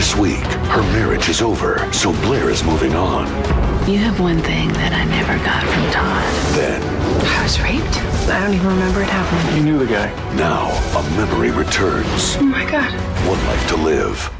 This week, her marriage is over, so Blair is moving on. You have one thing that I never got from Todd. Then, I was raped. I don't even remember it happening. You knew the guy. now, a memory returns. Oh my God. One life to live.